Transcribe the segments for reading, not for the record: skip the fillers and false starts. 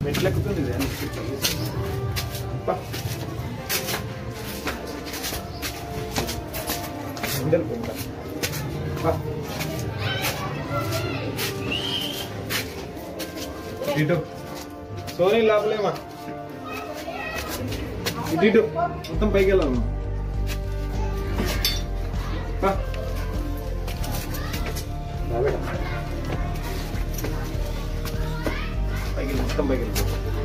మెట్లెక్కుతుంది ఇటు సోనీ లోపలేమా ఇటు మొత్తం పైకి వెళ్ళాలమ్మా పైకి మొత్తం పైకి వెళ్ళి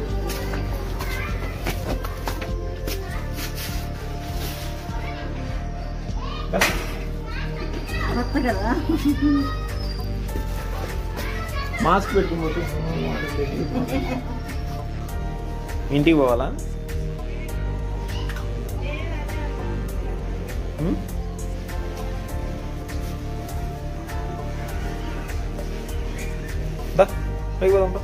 కదా మాస్క్ పెట్టుకోవచ్చు ఇంటికి పోవాలా పైకి పోదాం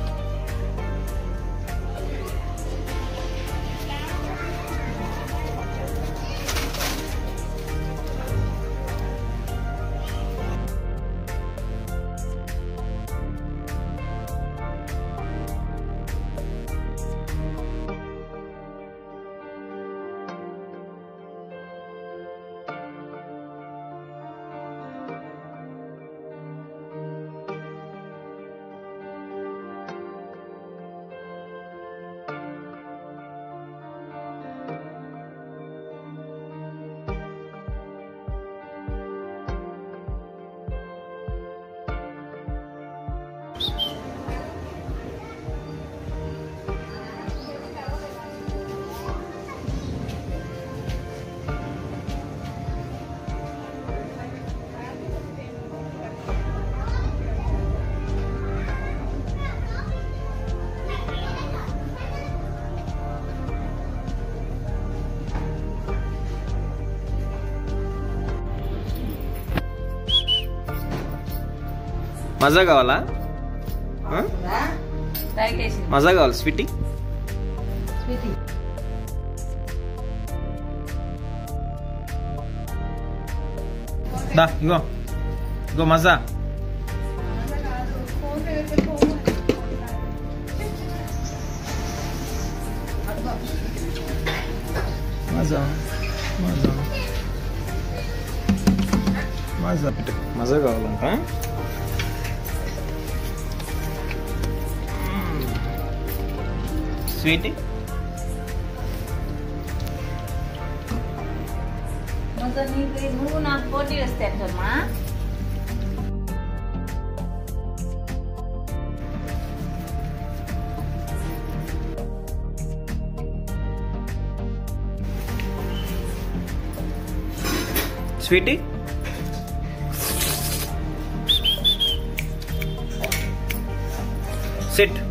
మజా కావాలా మజా కావాలి స్వీటీ దా ఇగో ఇగో మజా మజా మజా మజా పెట్టు మజా కావాలంట స్వీటీ నువ్వు నాకు పోటీ వస్తే అమ్మా స్వీటీ సిట్